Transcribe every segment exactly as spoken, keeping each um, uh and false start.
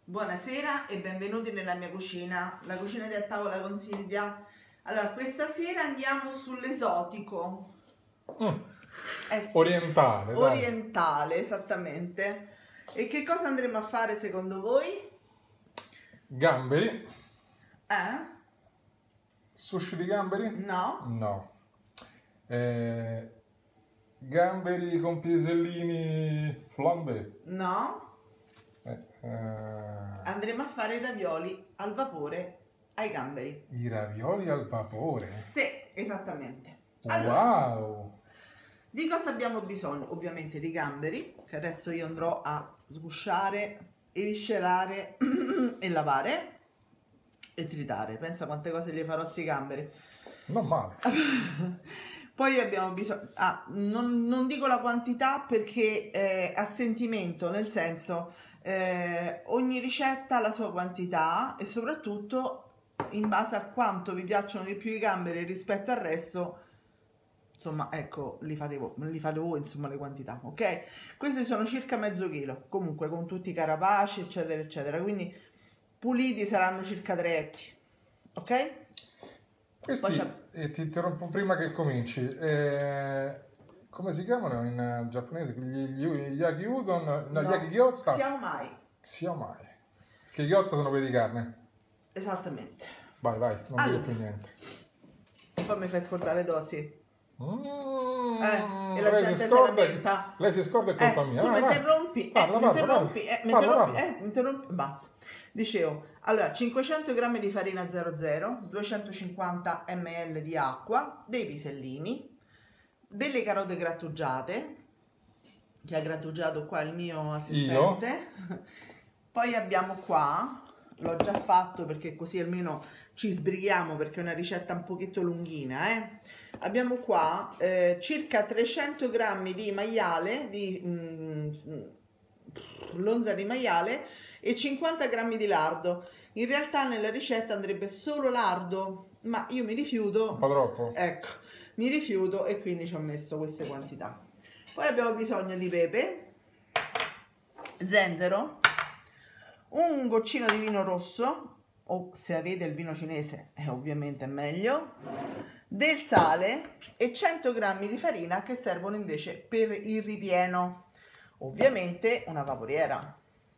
Buonasera e benvenuti nella mia cucina, la cucina di A Tavola con Silvia. Allora, questa sera andiamo sull'esotico. Mm. Eh sì, Orientale, dai. Orientale, esattamente. E che cosa andremo a fare secondo voi? Gamberi. Eh? Sushi di gamberi? No? No. Eh, gamberi con pisellini flambé? No? Eh, eh, Andremo a fare i ravioli al vapore ai gamberi. I ravioli al vapore? Sì, esattamente. Allora, Wow! di cosa abbiamo bisogno? Ovviamente di gamberi, che adesso io andrò a sgusciare, eviscerare e lavare e tritare. Pensa quante cose gli farò a sti gamberi. Non male. Poi abbiamo bisogno, ah, non, non dico la quantità perché è a sentimento, nel senso eh, ogni ricetta ha la sua quantità e soprattutto in base a quanto vi piacciono di più i gamberi rispetto al resto, insomma, ecco, li fate voi, li fate voi insomma le quantità, ok? Questi sono circa mezzo chilo, comunque con tutti i carapaci, eccetera, eccetera, quindi puliti saranno circa tre etti, ok? Questi, eh, ti interrompo prima che cominci, eh, come si chiamano in uh, giapponese? Gli, gli, gli yaki udon? No, No, yaki gyoza? siamai. Siamai. Che gyoza sono quelli di carne? Esattamente. Vai, vai, non allora, dire più niente. Poi mi fai scordare le dosi. Mm, Eh, e la lei gente si se scorda, lamenta. lei si scorda è colpa Eh, mia. tu Ah, mi vai. interrompi, eh, Parla, mi parla, interrompi, parla. eh, mi Parla, interrompi, parla. eh, mi interrompi, basta. Dicevo, allora, cinquecento grammi di farina zero zero, duecentocinquanta millilitri di acqua, dei pisellini, delle carote grattugiate, che ha grattugiato qua il mio assistente. Io? Poi abbiamo qua, l'ho già fatto perché così almeno ci sbrighiamo perché è una ricetta un pochetto lunghina, eh. Abbiamo qua eh, circa trecento grammi di maiale, di mm, lonza di maiale e cinquanta grammi di lardo. In realtà nella ricetta andrebbe solo lardo, ma io mi rifiuto. Un po' troppo? Ecco, mi rifiuto e quindi ci ho messo queste quantità. Poi abbiamo bisogno di pepe, zenzero, un goccino di vino rosso, o se avete il vino cinese è ovviamente meglio, del sale e cento grammi di farina che servono invece per il ripieno. Ovviamente una vaporiera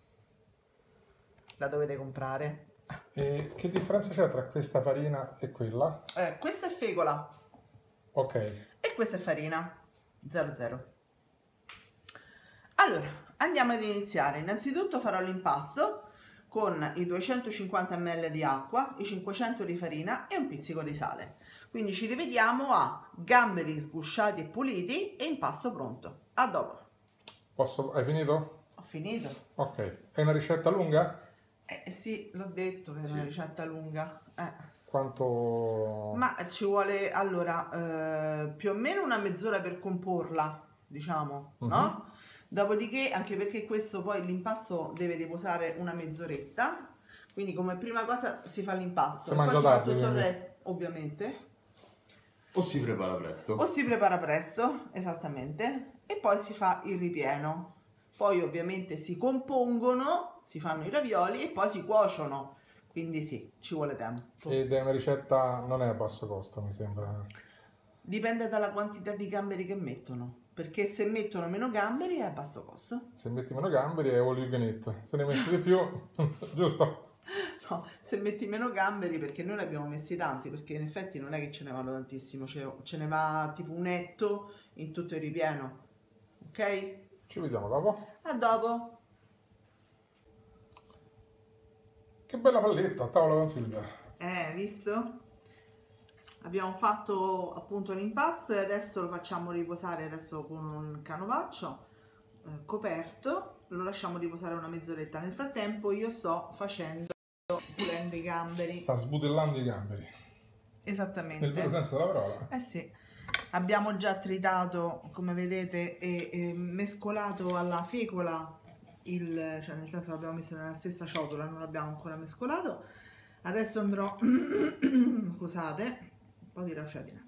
la dovete comprare. E che differenza c'è tra questa farina e quella? Eh, questa è fecola. Ok. E questa è farina zero zero. Allora, andiamo ad iniziare. Innanzitutto farò l'impasto con i duecentocinquanta millilitri di acqua, i cinquecento di farina e un pizzico di sale. Quindi ci rivediamo a gamberi sgusciati e puliti e impasto pronto. A dopo. Posso... Hai finito? Ho finito. Ok. È una ricetta lunga? Eh sì, l'ho detto che è sì. una ricetta lunga. Eh. Quanto... Ma ci vuole, allora, eh, più o meno una mezz'ora per comporla, diciamo, uh-huh. no? Dopodiché, anche perché questo poi l'impasto deve riposare una mezz'oretta, quindi come prima cosa si fa l'impasto, poi si fa tutto il resto, ovviamente. O si prepara presto. O si prepara presto, esattamente, e poi si fa il ripieno. Poi ovviamente si compongono, si fanno i ravioli e poi si cuociono. Quindi sì, ci vuole tempo. Ed è una ricetta, non è a basso costo, mi sembra. Dipende dalla quantità di gamberi che mettono. Perché se mettono meno gamberi è a basso costo. Se metti meno gamberi è all you can eat. Se ne metti di più, giusto? No, se metti meno gamberi, perché noi ne abbiamo messi tanti, perché in effetti non è che ce ne vanno tantissimo, ce, ce ne va tipo un etto in tutto il ripieno. Ok? Ci vediamo dopo. A dopo. Che bella palletta, a tavola con Silvia. Eh, visto? Abbiamo fatto appunto l'impasto e adesso lo facciamo riposare adesso con un canovaccio eh, coperto, lo lasciamo riposare una mezz'oretta. Nel frattempo io sto facendo, pulendo i gamberi. Sta sbudellando i gamberi. Esattamente. Nel vero senso della parola. Eh sì. Abbiamo già tritato, come vedete, e, e mescolato alla fecola, il, cioè nel senso l'abbiamo messo nella stessa ciotola, non l'abbiamo ancora mescolato. Adesso andrò, scusate, un po' di raucedine.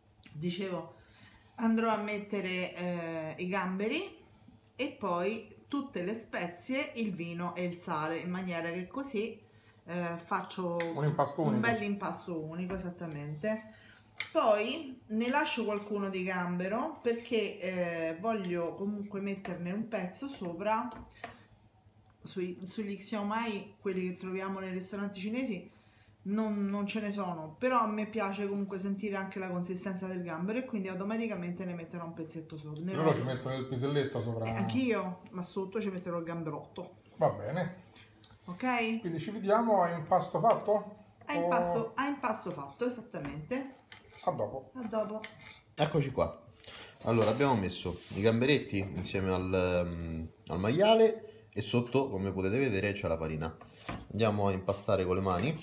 Dicevo, andrò a mettere eh, i gamberi e poi tutte le spezie, il vino e il sale, in maniera che così eh, faccio un impasto un unico. bel impasto unico, esattamente. Poi ne lascio qualcuno di gambero perché eh, voglio comunque metterne un pezzo sopra sui, sugli xiao mai, quelli che troviamo nei ristoranti cinesi. Non, non ce ne sono, però a me piace comunque sentire anche la consistenza del gambero e quindi automaticamente ne metterò un pezzetto sopra. Ne Loro ci mettono il piselletto sopra. Eh, anch'io, ma sotto ci metterò il gamberotto. Va bene. Ok? Quindi ci vediamo a impasto fatto? A impasto, a impasto fatto, esattamente. A dopo. A dopo. Eccoci qua. Allora, abbiamo messo i gamberetti insieme al, um, al maiale e sotto, come potete vedere, c'è la farina. Andiamo a impastare con le mani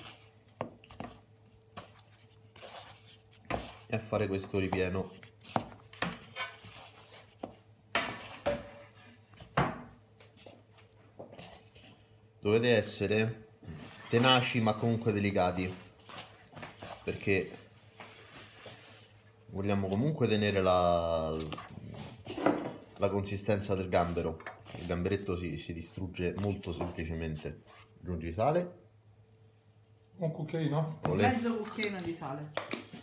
e a fare questo ripieno. Dovete essere tenaci ma comunque delicati, perché vogliamo comunque tenere la, la consistenza del gambero. Il gamberetto si, si distrugge molto semplicemente. Aggiungi sale. Un cucchiaino? Olè. Mezzo cucchiaino di sale.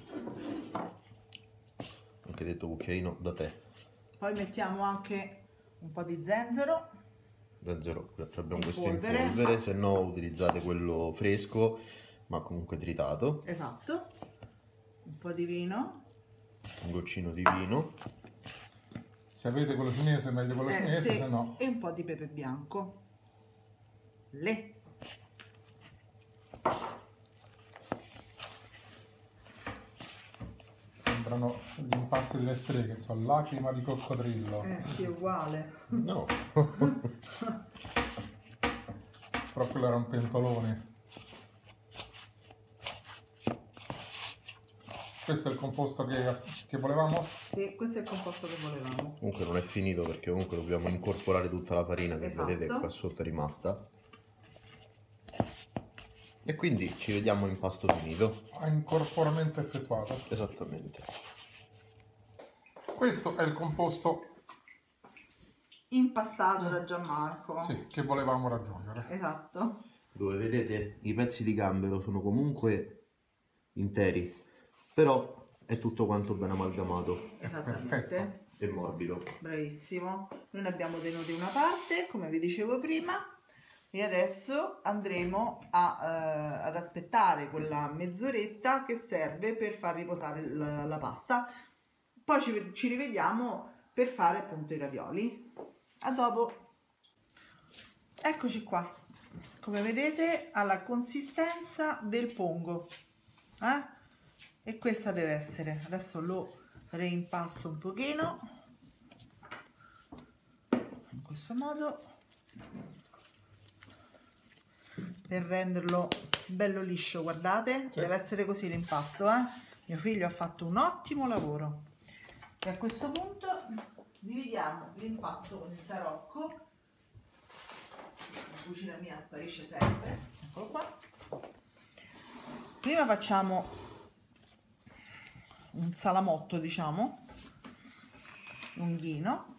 Anche detto cucchiaino da te. Poi mettiamo anche un po' di zenzero. Zenzero, abbiamo In questo polvere. in polvere, se no utilizzate quello fresco ma comunque tritato. Esatto. Un po' di vino. Un goccino di vino. Se avete quello cinese meglio quello Eh, cinese, sì. se no. E un po' di pepe bianco. Le. Sembrano gli impasti delle streghe, sono lacrima di coccodrillo. Eh sì, è uguale. No. Però quello era un pentolone. Questo è il composto che, che volevamo? Sì, questo è il composto che volevamo. Comunque non è finito perché comunque dobbiamo incorporare tutta la farina che Esatto. vedete qua sotto è rimasta. E quindi ci vediamo in pasto finito. A incorporamento effettuato. Esattamente. Questo è il composto, Impastato da Gianmarco. sì, che volevamo raggiungere. Esatto. Dove vedete i pezzi di gambero sono comunque interi, però è tutto quanto ben amalgamato Esattamente. perfetto. e morbido. Bravissimo. Noi ne abbiamo tenuti una parte, come vi dicevo prima, e adesso andremo a, eh, ad aspettare quella mezz'oretta che serve per far riposare la, la pasta. Poi ci, ci rivediamo per fare appunto i ravioli. A dopo. Eccoci qua. Come vedete ha la consistenza del pongo. Eh? E questa deve essere. Adesso lo reimpasto un pochino. In questo modo. Per renderlo bello liscio, guardate. Sì. Deve essere così l'impasto, eh? Mio figlio ha fatto un ottimo lavoro. E a questo punto dividiamo l'impasto con il tarocco. La cucina mia sparisce sempre. Eccolo qua. Prima facciamo un salamotto, diciamo, lunghino.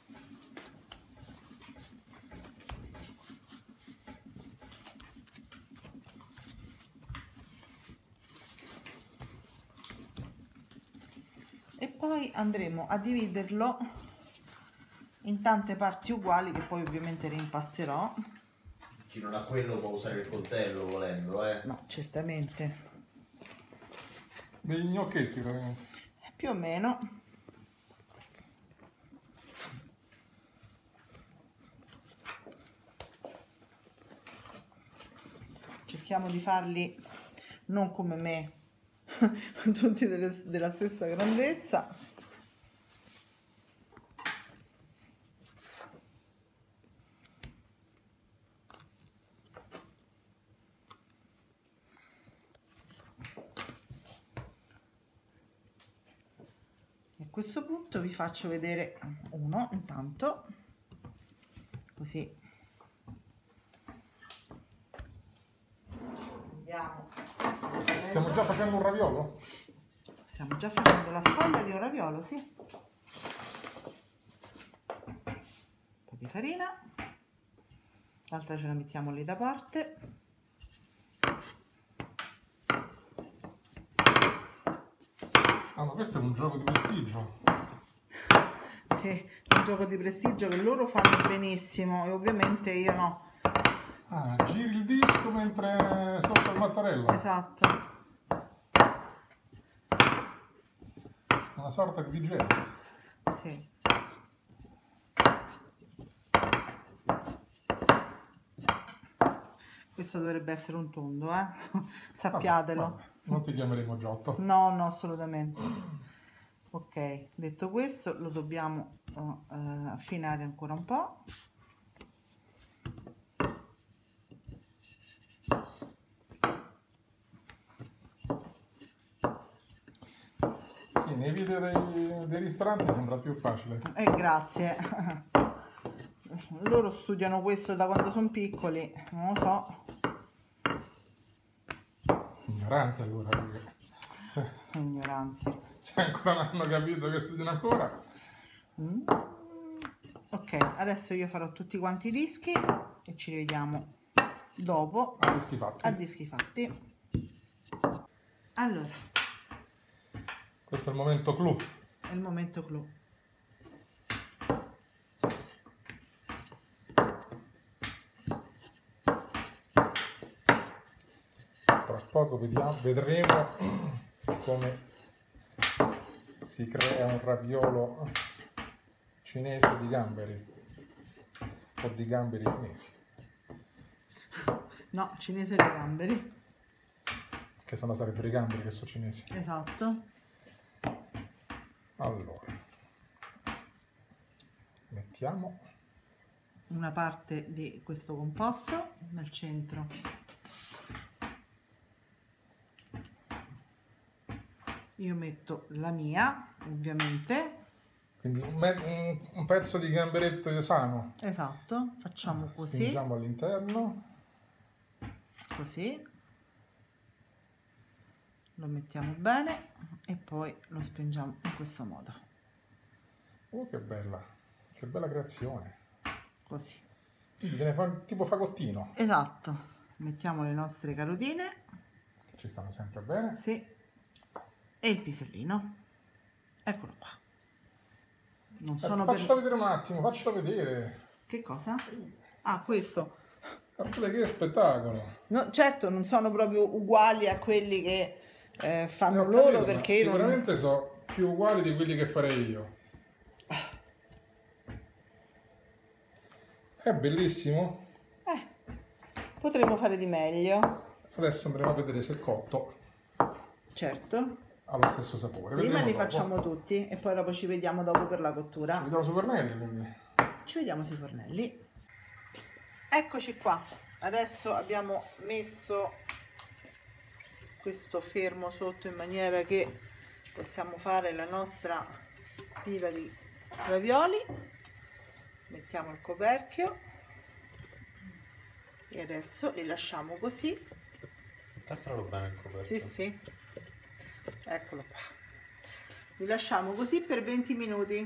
E poi andremo a dividerlo in tante parti uguali che poi ovviamente reimpasterò. Chi non ha quello può usare il coltello volendo, eh? No, certamente. Degli gnocchetti, praticamente. Eh, più o meno. Cerchiamo di farli non come me, tutti delle, della stessa grandezza. E a questo punto vi faccio vedere uno intanto, così andiamo. Stiamo già facendo un raviolo? Stiamo già facendo la sfoglia di un raviolo, sì. Un po' di farina. l'altra ce la mettiamo lì da parte. Ah, ma questo è un gioco di prestigio. Sì, è un gioco di prestigio che loro fanno benissimo e ovviamente io no. Ah, giri il disco mentre sotto il mattarello. Esatto. Una sorta di D J. Sì. Questo dovrebbe essere un tondo, eh? Sappiatelo. Vabbè, vabbè. Non ti chiameremo Giotto. No, no, assolutamente. Ok, detto questo, lo dobbiamo uh, uh, affinare ancora un po'. Sì, nei video dei, dei ristoranti sembra più facile. Eh, grazie. Loro studiano questo da quando sono piccoli, non lo so. Ignoranti allora, perché Ignoranti. se ancora non hanno capito che studiano ancora. Mm. Ok, adesso io farò tutti quanti i dischi e ci rivediamo dopo A dischi fatti. a dischi fatti. Allora, Questo è il momento clou. è il momento clou. Tra poco vediamo, vedremo come si crea un raviolo cinese di gamberi o di gamberi cinesi, No, cinese dei gamberi. che sono sarebbero i gamberi che sono cinesi. Esatto. Allora, mettiamo Una parte di questo composto nel centro. Io metto la mia, ovviamente. quindi un, me- un- un pezzo di gamberetto sano. Esatto, facciamo così, Spingiamo all'interno. così. Lo mettiamo bene e poi lo spingiamo in questo modo. Oh, che bella, che bella creazione. Così. Quindi viene fa- tipo fagottino, Esatto. Mettiamo le nostre carotine. che ci stanno sempre bene. Sì. E il pisellino. Eccolo qua. Non Eh, sono faccelo per... vedere un attimo, faccelo vedere. Che cosa? Ah, questo. Guarda che spettacolo. No, certo, non sono proprio uguali a quelli che eh, fanno Eh, ho loro capito, ma perché io non... sicuramente sono più uguali di quelli che farei io. È bellissimo. Eh, potremmo fare di meglio. Adesso andremo a vedere se è cotto Certo. ha lo stesso sapore. Prima Vedremo li dopo. facciamo tutti e poi dopo ci vediamo dopo per la cottura. Vediamo su fornelli, quindi. Ci vediamo sui fornelli. Eccoci qua. Adesso abbiamo messo questo fermo sotto in maniera che possiamo fare la nostra pila di ravioli. Mettiamo il coperchio e adesso li lasciamo così. Castralo bene il coperchio. Sì, sì. Eccolo qua. Li lasciamo così per venti minuti.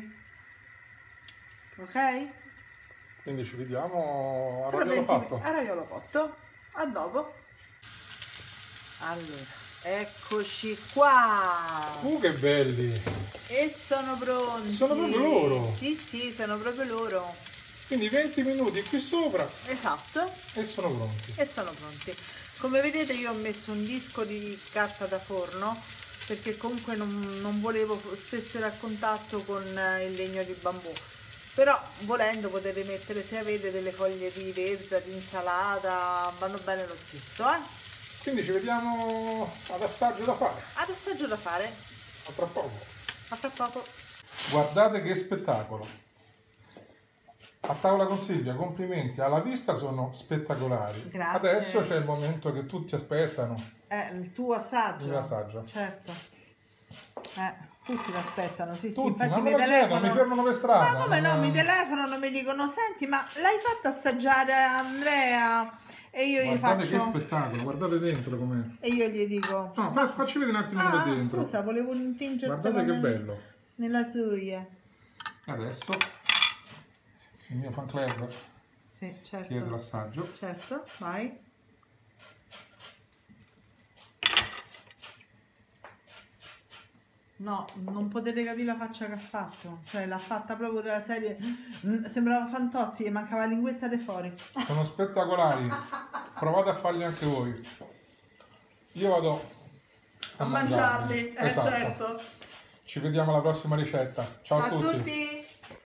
Ok? Quindi ci vediamo a Tra raviolo venti fatto. a raviolo cotto. A dopo. Allora, eccoci qua. Uh, che belli! E sono pronti. Sono proprio loro. Sì, sì, sono proprio loro. Quindi venti minuti qui sopra Esatto. e sono pronti. E sono pronti. Come vedete io ho messo un disco di carta da forno perché comunque non, non volevo stessero a contatto con il legno di bambù, però volendo potete mettere, se avete delle foglie di verza, di insalata, vanno bene lo stesso, eh? Quindi ci vediamo ad assaggio da fare. Ad assaggio da fare. A tra poco. A tra poco. Guardate che spettacolo. A tavola con Silvia, complimenti, alla vista sono spettacolari. Grazie. Adesso c'è il momento che tutti aspettano, Eh, il tuo assaggio. il mio assaggio. Certo. Eh, tutti l'aspettano, sì, sì. Tutti, Infatti ma me mi lo chiedono, telefonano. mi fermano per strada. Ma come no, non- mi telefonano, mi dicono, senti, ma l'hai fatto assaggiare a Andrea? E io gli Guardate che faccio... spettacolo, guardate dentro com'è. E io gli dico... No, fa- facci vedere un attimo Ah, come è dentro. scusa, volevo intingerti Guardate che bello. nella suia. Adesso il mio fan club Sì. Sì, certo. Chiedo l'assaggio. Certo, vai. No, non potete capire la faccia che ha fatto. Cioè, l'ha fatta proprio della serie. Mm, sembrava Fantozzi e mancava la linguetta di fuori. Sono spettacolari. Provate a farli anche voi. Io vado a, A mangiarli. mangiarli, eh Esatto. certo. Ci vediamo alla prossima ricetta. Ciao Ciao a tutti. a tutti.